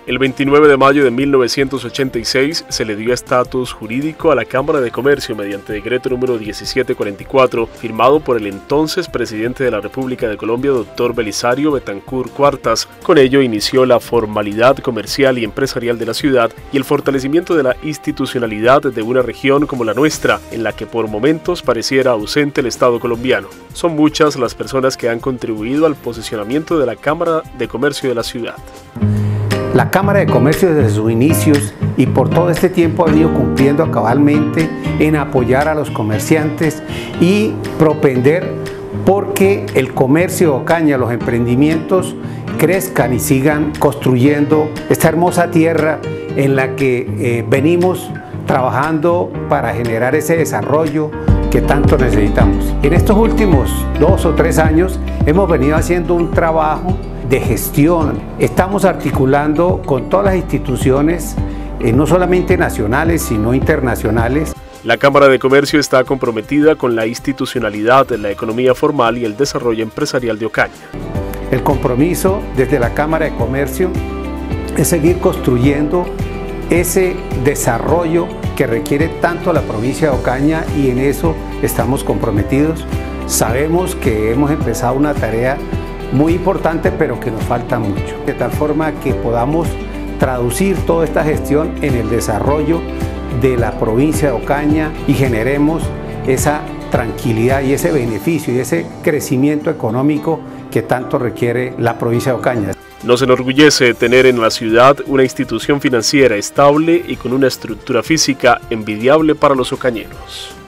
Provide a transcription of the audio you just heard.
El 29 de mayo de 1986 se le dio estatus jurídico a la Cámara de Comercio mediante decreto número 1744, firmado por el entonces presidente de la República de Colombia, doctor Belisario Betancur Cuartas. Con ello inició la formalidad comercial y empresarial de la ciudad y el fortalecimiento de la institucionalidad de una región como la nuestra, en la que por momentos pareciera ausente el Estado colombiano. Son muchas las personas que han contribuido al posicionamiento de la Cámara de Comercio de la ciudad. La Cámara de Comercio desde sus inicios y por todo este tiempo ha venido cumpliendo cabalmente en apoyar a los comerciantes y propender porque el comercio de Ocaña, los emprendimientos crezcan y sigan construyendo esta hermosa tierra en la que venimos trabajando para generar ese desarrollo que tanto necesitamos. En estos últimos 2 o 3 años hemos venido haciendo un trabajo de gestión. Estamos articulando con todas las instituciones, no solamente nacionales, sino internacionales. La Cámara de Comercio está comprometida con la institucionalidad de la economía formal y el desarrollo empresarial de Ocaña. El compromiso desde la Cámara de Comercio es seguir construyendo ese desarrollo que requiere tanto la provincia de Ocaña y en eso estamos comprometidos. Sabemos que hemos empezado una tarea muy importante, pero que nos falta mucho, de tal forma que podamos traducir toda esta gestión en el desarrollo de la provincia de Ocaña y generemos esa tranquilidad y ese beneficio y ese crecimiento económico que tanto requiere la provincia de Ocaña. Nos enorgullece tener en la ciudad una institución financiera estable y con una estructura física envidiable para los ocañeros.